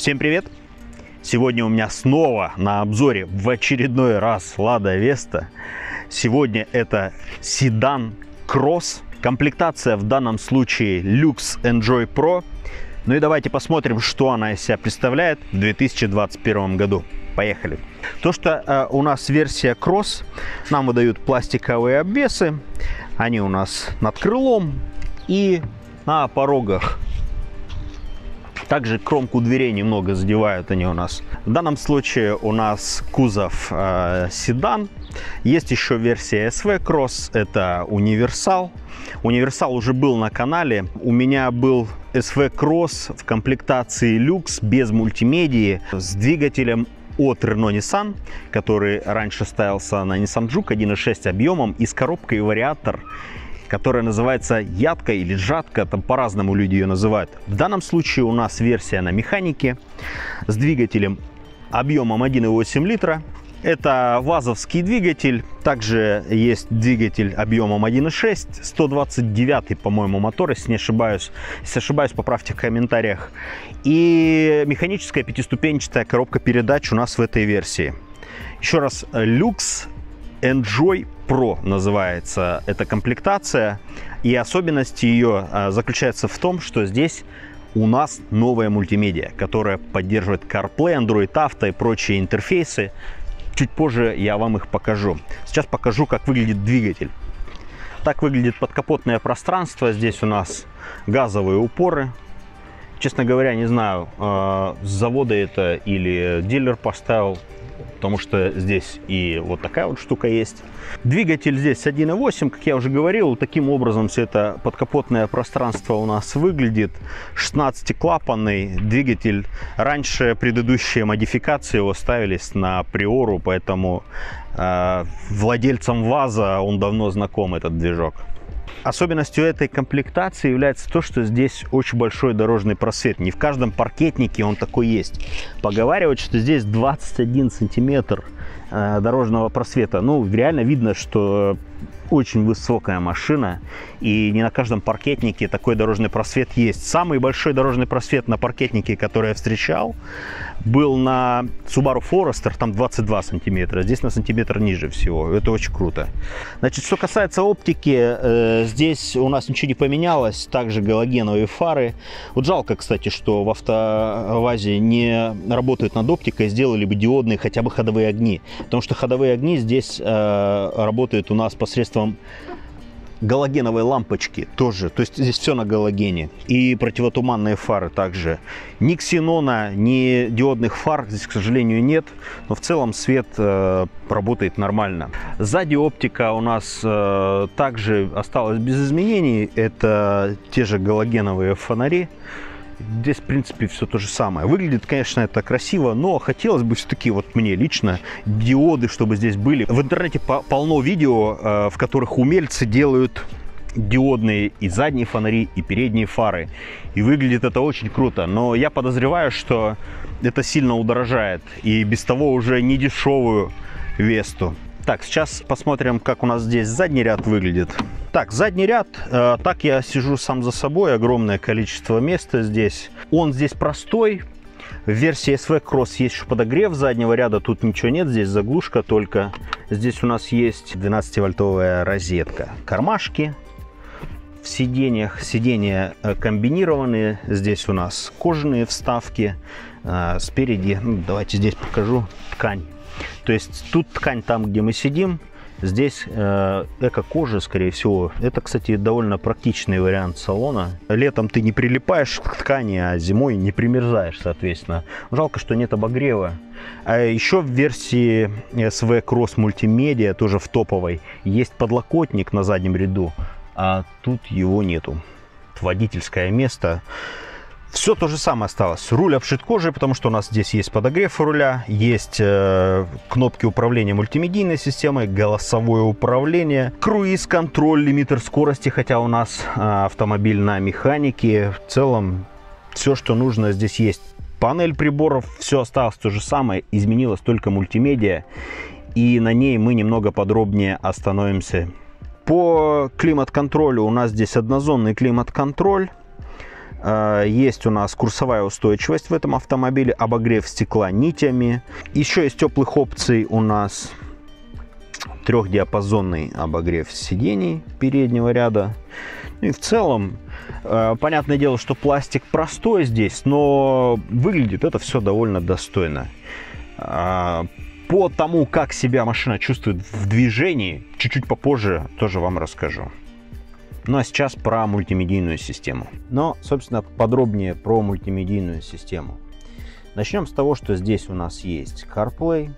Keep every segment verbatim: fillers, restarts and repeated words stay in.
Всем привет! Сегодня у меня снова на обзоре в очередной раз Lada Vesta. Сегодня это седан Cross. Комплектация в данном случае Lux Enjoy Pro. Ну и давайте посмотрим, что она из себя представляет в две тысячи двадцать первом году. Поехали! То, что э, у нас версия Cross, нам выдают пластиковые обвесы. Они у нас над крылом и на порогах. Также кромку дверей немного задевают они у нас. В данном случае у нас кузов э, седан. Есть еще версия эс ви Cross, это универсал. Универсал уже был на канале. У меня был эс ви Cross в комплектации Lux без мультимедии с двигателем от Renault Nissan, который раньше ставился на Nissan Juke один и шесть объемом и с коробкой вариатор, которая называется ядка или жатка, там по-разному люди ее называют. В данном случае у нас версия на механике с двигателем объемом один и восемь литра. Это вазовский двигатель. Также есть двигатель объемом один и шесть, сто двадцать девятый, по-моему, мотор, если не ошибаюсь. Если ошибаюсь, поправьте в комментариях. И механическая пятиступенчатая коробка передач у нас в этой версии. Еще раз, Lux Enjoy Pro называется эта комплектация. И особенность ее заключается в том, что здесь у нас новая мультимедиа, которая поддерживает CarPlay, Android Auto и прочие интерфейсы. Чуть позже я вам их покажу. Сейчас покажу, как выглядит двигатель. Так выглядит подкапотное пространство. Здесь у нас газовые упоры. Честно говоря, не знаю, с завода это или дилер поставил, потому что здесь и вот такая вот штука есть. Двигатель здесь один и восемь, как я уже говорил. Таким образом все это подкапотное пространство у нас выглядит. шестнадцатиклапанный двигатель. Раньше предыдущие модификации его ставились на Приору, поэтому э, владельцам ВАЗа он давно знаком, этот движок. Особенностью этой комплектации является то, что здесь очень большой дорожный просвет. Не в каждом паркетнике он такой есть. Поговаривают, что здесь двадцать один сантиметр э, дорожного просвета. Ну, реально видно, что очень высокая машина, и не на каждом паркетнике такой дорожный просвет есть. Самый большой дорожный просвет на паркетнике, который я встречал, был на Subaru Forester, там двадцать два сантиметра, здесь на сантиметр ниже всего. Это очень круто. Значит, что касается оптики, э, здесь у нас ничего не поменялось, также галогеновые фары. Вот жалко, кстати, что в АвтоВАЗе не работают над оптикой, сделали бы диодные хотя бы ходовые огни, потому что ходовые огни здесь э, работают у нас посредством галогеновой лампочки тоже, то есть здесь все на галогене, и противотуманные фары также. Ни ксенона, ни диодных фар здесь, к сожалению, нет, но в целом свет э, работает нормально. Сзади оптика у нас э, также осталась без изменений, это те же галогеновые фонари. Здесь, в принципе, все то же самое. Выглядит, конечно, это красиво, но хотелось бы все-таки, вот мне лично, диоды, чтобы здесь были. В интернете полно видео, в которых умельцы делают диодные и задние фонари, и передние фары. И выглядит это очень круто. Но я подозреваю, что это сильно удорожает. И без того уже не дешевую Весту. Так, сейчас посмотрим, как у нас здесь задний ряд выглядит. Так, задний ряд, э, так я сижу сам за собой, огромное количество места здесь. Он здесь простой. В версии эс ви Cross есть еще подогрев заднего ряда, тут ничего нет, здесь заглушка только. Здесь у нас есть двенадцативольтовая розетка. Кармашки в сиденьях, сиденья комбинированные. Здесь у нас кожаные вставки. Э, спереди, ну, давайте здесь покажу, ткань. То есть тут ткань там, где мы сидим, здесь э, эко-кожа, скорее всего. Это, кстати, довольно практичный вариант салона. Летом ты не прилипаешь к ткани, а зимой не примерзаешь, соответственно. Жалко, что нет обогрева. А еще в версии эс ви Cross Multimedia, тоже в топовой, есть подлокотник на заднем ряду, а тут его нету. Водительское место. Все то же самое осталось. Руль обшит кожей, потому что у нас здесь есть подогрев руля, есть э, кнопки управления мультимедийной системой, голосовое управление, круиз-контроль, лимитер скорости, хотя у нас э, автомобиль на механике. В целом все, что нужно, здесь есть. Панель приборов, все осталось то же самое, изменилась только мультимедиа, и на ней мы немного подробнее остановимся. По климат-контролю у нас здесь однозонный климат-контроль. Есть у нас курсовая устойчивость в этом автомобиле, обогрев стекла нитями. Еще из теплых опций у нас трехдиапазонный обогрев сидений переднего ряда. И в целом, понятное дело, что пластик простой здесь, но выглядит это все довольно достойно. По тому, как себя машина чувствует в движении, чуть-чуть попозже тоже вам расскажу. Ну а сейчас про мультимедийную систему. Но, собственно, подробнее про мультимедийную систему. Начнем с того, что здесь у нас есть CarPlay,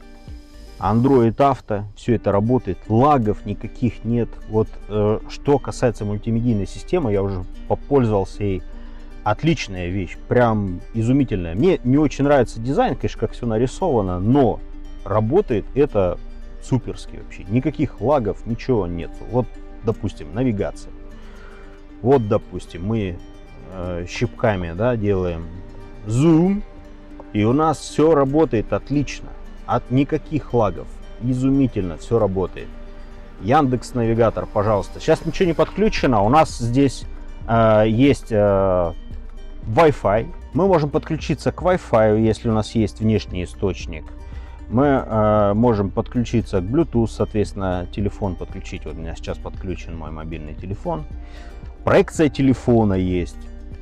Android Auto, все это работает, лагов никаких нет. Вот э, что касается мультимедийной системы, я уже попользовался ей. Отличная вещь, прям изумительная. Мне не очень нравится дизайн, конечно, как все нарисовано, но работает это суперски вообще. Никаких лагов, ничего нет. Вот, допустим, навигация. Вот, допустим, мы э, щипками, да, делаем зум, и у нас все работает отлично. От никаких лагов. Изумительно все работает. Яндекс Навигатор, пожалуйста. Сейчас ничего не подключено. У нас здесь э, есть э, Wi-Fi. Мы можем подключиться к Wi-Fi, если у нас есть внешний источник. Мы э, можем подключиться к Bluetooth, соответственно, телефон подключить. Вот у меня сейчас подключен мой мобильный телефон. Проекция телефона есть.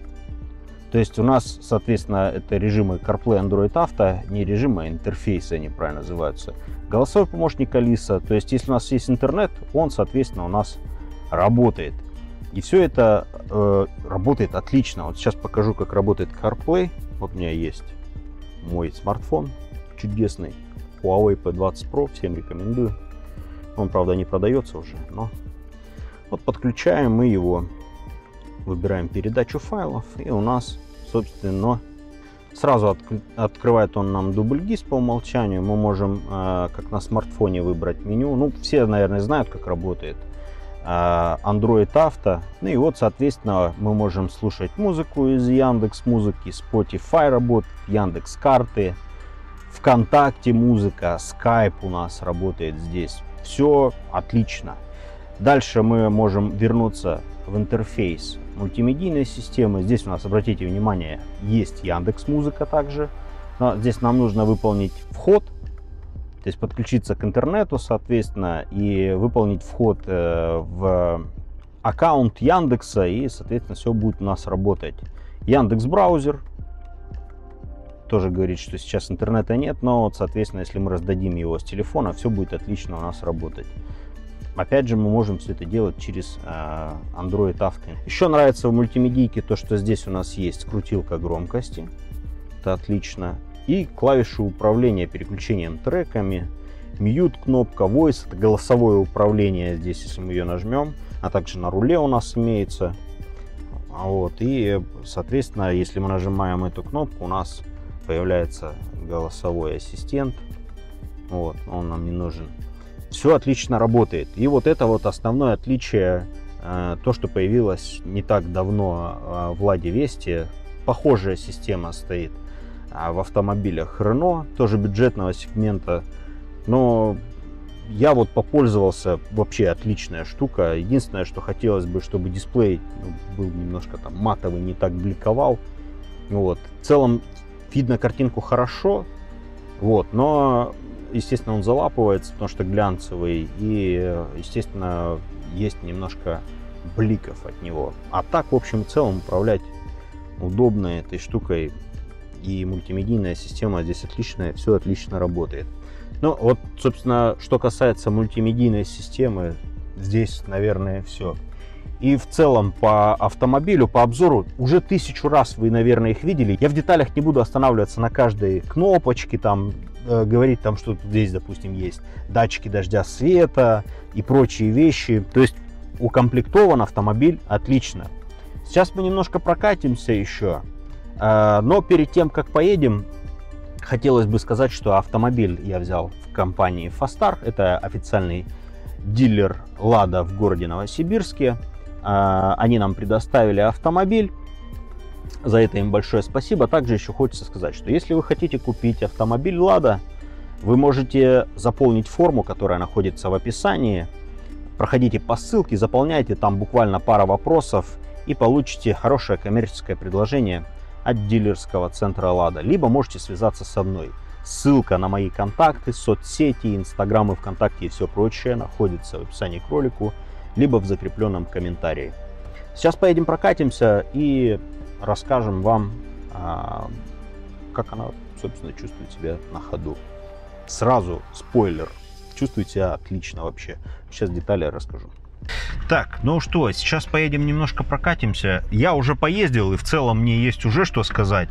То есть у нас, соответственно, это режимы CarPlay, Android Auto, не режимы, а интерфейсы они правильно называются. Голосовой помощник Алиса, то есть если у нас есть интернет, он, соответственно, у нас работает. И все это э, работает отлично. Вот сейчас покажу, как работает CarPlay. Вот у меня есть мой смартфон чудесный, Huawei пи двадцать про, всем рекомендую. Он, правда, не продается уже, но вот подключаем мы его. Выбираем передачу файлов, и у нас, собственно, сразу от, открывает он нам дубль гис по умолчанию. Мы можем, э, как на смартфоне, выбрать меню. Ну, все, наверное, знают, как работает э, Android Auto. Ну и вот, соответственно, мы можем слушать музыку из Яндекс.Музыки, Spotify работает, Яндекс.Карты, ВКонтакте музыка, Skype у нас работает здесь. Все отлично. Дальше мы можем вернуться в интерфейс мультимедийной системы. Здесь у нас, обратите внимание, есть Яндекс.Музыка также. Но здесь нам нужно выполнить вход, то есть подключиться к интернету, соответственно, и выполнить вход в аккаунт Яндекса, и, соответственно, все будет у нас работать. Яндекс браузер тоже говорит, что сейчас интернета нет, но, вот, соответственно, если мы раздадим его с телефона, все будет отлично у нас работать. Опять же, мы можем все это делать через э, Android Auto. Еще нравится в мультимедийке то, что здесь у нас есть крутилка громкости. Это отлично. И клавиши управления переключением треками. Mute кнопка, Voice, это голосовое управление здесь, если мы ее нажмем. А также на руле у нас имеется. Вот. И, соответственно, если мы нажимаем эту кнопку, у нас появляется голосовой ассистент. Вот. Он нам не нужен. Все отлично работает. И вот это вот основное отличие, э, то, что появилось не так давно э, в Ладе Весте. Похожая система стоит э, в автомобилях Renault, тоже бюджетного сегмента. Но я вот попользовался, вообще отличная штука. Единственное, что хотелось бы, чтобы дисплей был немножко там матовый, не так бликовал. Вот. В целом видно картинку хорошо, вот, но естественно, он залапывается, потому что глянцевый, и, естественно, есть немножко бликов от него. А так, в общем и целом, управлять удобно этой штукой, и мультимедийная система здесь отличная, все отлично работает. Ну, вот, собственно, что касается мультимедийной системы, здесь, наверное, все. И в целом по автомобилю, по обзору, уже тысячу раз вы, наверное, их видели. Я в деталях не буду останавливаться на каждой кнопочке, там, э, говорить, там, что здесь, допустим, есть датчики дождя, света и прочие вещи. То есть укомплектован автомобиль отлично. Сейчас мы немножко прокатимся еще, э, но перед тем, как поедем, хотелось бы сказать, что автомобиль я взял в компании Фастар. Это официальный дилер Лада в городе Новосибирске. Они нам предоставили автомобиль. За это им большое спасибо. Также еще хочется сказать, что если вы хотите купить автомобиль Лада, вы можете заполнить форму, которая находится в описании. Проходите по ссылке, заполняйте, там буквально пара вопросов. и получите хорошее коммерческое предложение от дилерского центра Лада. Либо можете связаться со мной. Ссылка на мои контакты, соцсети, инстаграм и вконтакте и все прочее находится в описании к ролику, либо в закрепленном комментарии. Сейчас поедем прокатимся и расскажем вам, как она, собственно, чувствует себя на ходу. Сразу спойлер. Чувствует себя отлично вообще. Сейчас детали расскажу. Так, ну что, сейчас поедем немножко прокатимся. Я уже поездил, и в целом мне есть уже что сказать.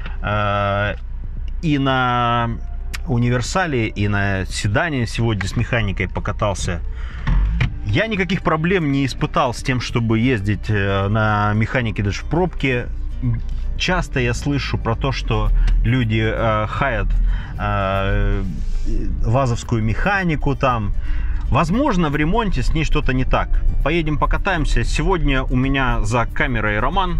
И на универсале, и на седане сегодня с механикой покатался. Я никаких проблем не испытал с тем, чтобы ездить на механике даже в пробке. Часто я слышу про то, что люди э, хаят э, вазовскую механику там. Возможно, в ремонте с ней что-то не так. Поедем покатаемся. Сегодня у меня за камерой Роман.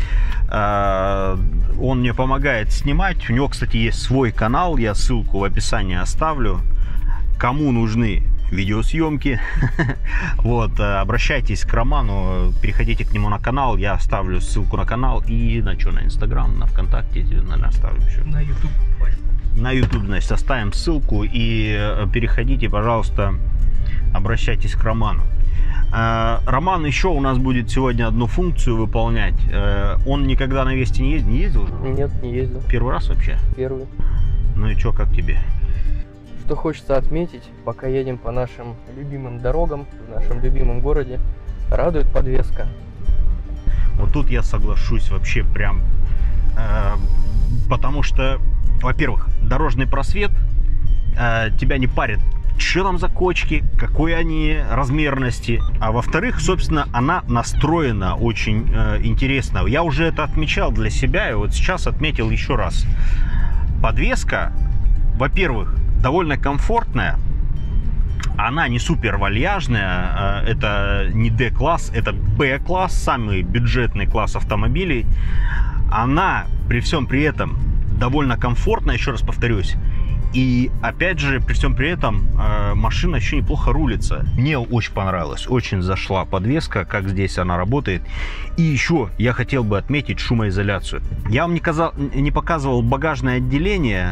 Э, он мне помогает снимать. У него, кстати, есть свой канал. Я ссылку в описании оставлю. Кому нужны видеосъемки, вот, обращайтесь к Роману, переходите к нему на канал, я оставлю ссылку на канал и на что, на Инстаграм, на ВКонтакте, наверное, оставлю еще. На YouTube. На YouTube, значит, оставим ссылку и переходите, пожалуйста, обращайтесь к Роману. Роман еще у нас будет сегодня одну функцию выполнять. Он никогда на Весте не ездил? Не ездил? Нет, не ездил. Первый раз вообще? Первый. Ну и что, как тебе? Что хочется отметить, пока едем по нашим любимым дорогам, в нашем любимом городе, радует подвеска. Вот тут я соглашусь вообще прям, э, потому что, во-первых, дорожный просвет э, тебя не парит, что там за кочки, какой они размерности, а во-вторых, собственно, она настроена очень э, интересно. Я уже это отмечал для себя и вот сейчас отметил еще раз. Подвеска, во-первых, довольно комфортная, она не супер вальяжная, это не D-класс, это B-класс, самый бюджетный класс автомобилей. Она при всем при этом довольно комфортная, еще раз повторюсь. И опять же, при всем при этом машина еще неплохо рулится. Мне очень понравилось, очень зашла подвеска, как здесь она работает. И еще я хотел бы отметить шумоизоляцию. Я вам не, казал, не показывал багажное отделение,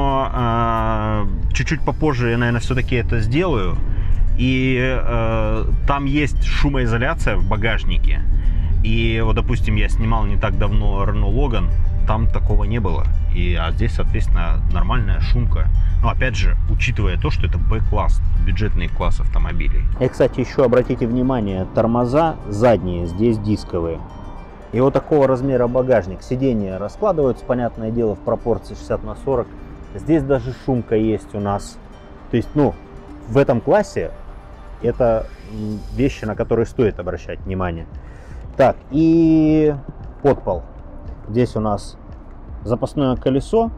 но чуть-чуть э, попозже я, наверное, все-таки это сделаю. И э, там есть шумоизоляция в багажнике. И вот, допустим, я снимал не так давно Renault Logan, там такого не было. И, а здесь, соответственно, нормальная шумка. Но опять же, учитывая то, что это Б-класс, бюджетный класс автомобилей. И, кстати, еще обратите внимание, тормоза задние, здесь дисковые. И вот такого размера багажник. Сиденья раскладываются, понятное дело, в пропорции шестьдесят на сорок. Здесь даже шумка есть у нас. То есть, ну, в этом классе это вещи, на которые стоит обращать внимание. Так, и подпол. Здесь у нас запасное колесо.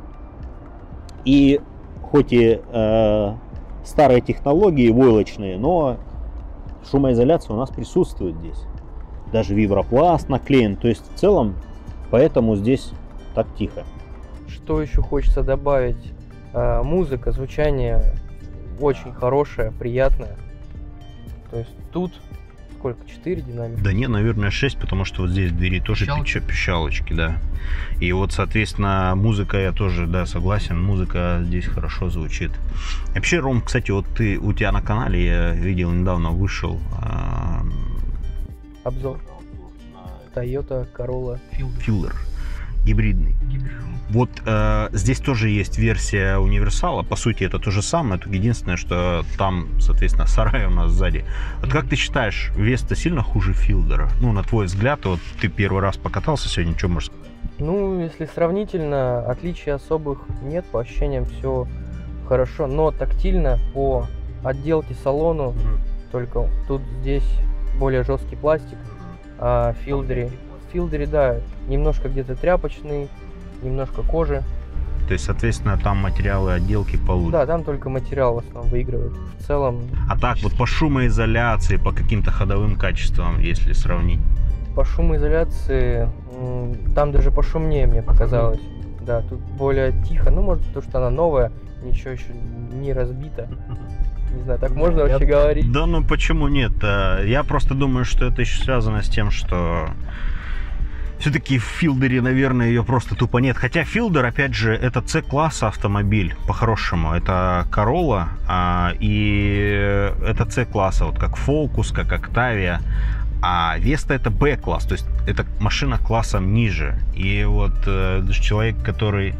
И хоть и э, старые технологии, войлочные, но шумоизоляция у нас присутствует здесь. Даже вибропласт наклеен. То есть в целом, поэтому здесь так тихо. Что еще хочется добавить? Э, музыка, звучание очень хорошее, приятное. То есть тут сколько? четыре динамика? Да не, наверное, шесть, потому что вот здесь в двери тоже пищалочки. пищалочки, да. И вот, соответственно, музыка, я тоже, да, согласен, музыка здесь хорошо звучит. Вообще, Ром, кстати, вот ты, у тебя на канале, я видел, недавно вышел а... обзор Toyota Corolla Fielder, гибридный. Вот э, здесь тоже есть версия универсала. По сути, это то же самое. Только единственное, что там, соответственно, сарай у нас сзади. Вот как ты считаешь, Веста сильно хуже Филдера? Ну, на твой взгляд, вот ты первый раз покатался сегодня, что можешь сказать? Ну, если сравнительно, отличий особых нет. По ощущениям все хорошо. Но тактильно по отделке салону, mm-hmm. только тут здесь более жесткий пластик. А в Филдере, в Филдере, да, немножко где-то тряпочный, немножко кожи. То есть, соответственно, там материалы отделки получше. Да, там только материал в основном выигрывает. В целом... А так, вот по шумоизоляции, по каким-то ходовым качествам, если сравнить? По шумоизоляции, там даже пошумнее мне показалось. Да, тут более тихо. Ну, может, потому что она новая, ничего еще не разбито. Не знаю, так можно вообще говорить? Да ну почему нет? Я просто думаю, что это еще связано с тем, что все-таки в Филдере, наверное, ее просто тупо нет. Хотя Филдер, опять же, это С-класса автомобиль, по-хорошему. Это Corolla, а, и это С-класса, вот как Focus, как Octavia. А Веста это Б-класс, то есть это машина классом ниже. И вот э, человек, который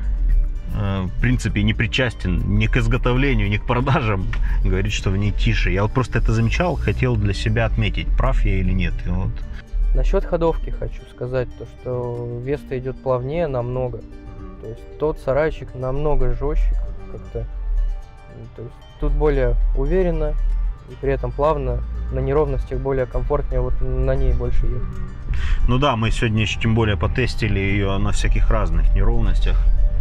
э, в принципе не причастен ни к изготовлению, ни к продажам, говорит, что в ней тише. Я вот просто это замечал, хотел для себя отметить, прав я или нет. И вот. Насчет ходовки хочу сказать, то что Веста идет плавнее намного. То есть тот сарайчик намного жестче как-то. То есть тут более уверенно и при этом плавно. На неровностях более комфортнее, вот на ней больше ехать. Ну да, мы сегодня еще тем более потестили ее на всяких разных неровностях.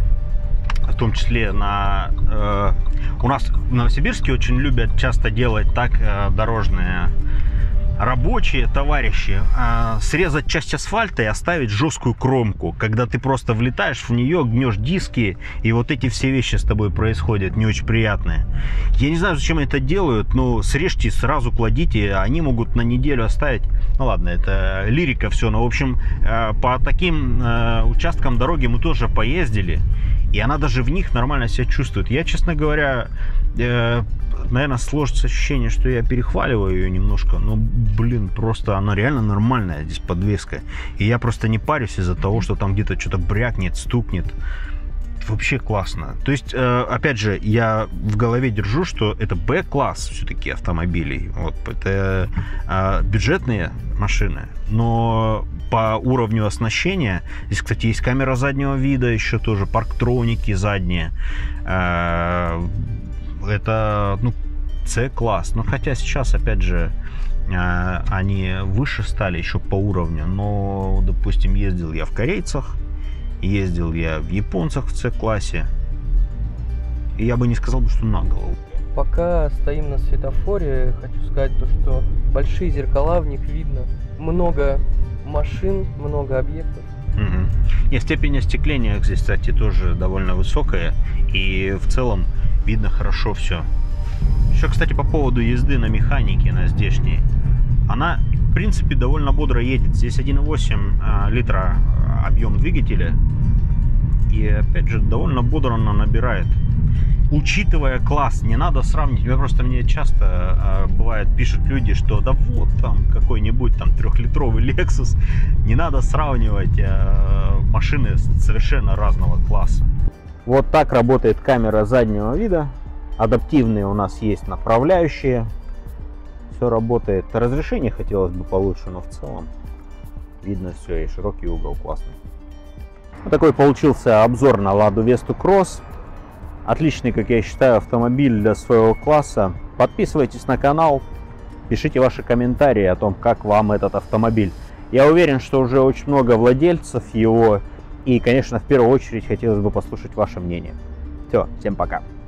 В том числе на... Э, у нас в Новосибирске очень любят часто делать так э, дорожные рабочие товарищи, э, срезать часть асфальта и оставить жесткую кромку, когда ты просто влетаешь в нее, гнешь диски, и вот эти все вещи с тобой происходят не очень приятные. Я не знаю, зачем это делают, но срежьте, сразу кладите, они могут на неделю оставить. Ну ладно, это лирика все, но в общем э, по таким э, участкам дороги мы тоже поездили, и она даже в них нормально себя чувствует. Я, честно говоря, э, наверное, сложится ощущение, что я перехваливаю ее немножко, но, блин, просто она реально нормальная здесь подвеска. И я просто не парюсь из-за того, что там где-то что-то брякнет, стукнет. Вообще классно. То есть, э, опять же, я в голове держу, что это Б-класс все-таки автомобилей. Вот, это э, бюджетные машины, но по уровню оснащения, здесь, кстати, есть камера заднего вида, еще тоже парктроники задние. Э, это, ну, С-класс. Но хотя сейчас, опять же, э, они выше стали еще по уровню. Но, допустим, ездил я в корейцах, ездил я в японцах в С-классе. И я бы не сказал, что на голову. Пока стоим на светофоре, хочу сказать то, что большие зеркала, в них видно много машин, много объектов. Угу. И степень остекления здесь, кстати, тоже довольно высокая. И в целом видно хорошо все. Еще, кстати, по поводу езды на механике, на здешней. Она, в принципе, довольно бодро едет. Здесь один и восемь литра объем двигателя. И, опять же, довольно бодро она набирает. Учитывая класс, не надо сравнить. Я просто мне часто э, бывает пишут люди, что да вот там какой-нибудь там трехлитровый Lexus. Не надо сравнивать э, машины совершенно разного класса. Вот так работает камера заднего вида. Адаптивные у нас есть направляющие. Все работает. Разрешение хотелось бы получше, но в целом видно все, и широкий угол классный. Вот такой получился обзор на Ладу Весту Кросс. Отличный, как я считаю, автомобиль для своего класса. Подписывайтесь на канал, пишите ваши комментарии о том, как вам этот автомобиль. Я уверен, что уже очень много владельцев его. И, конечно, в первую очередь хотелось бы послушать ваше мнение. Все, всем пока.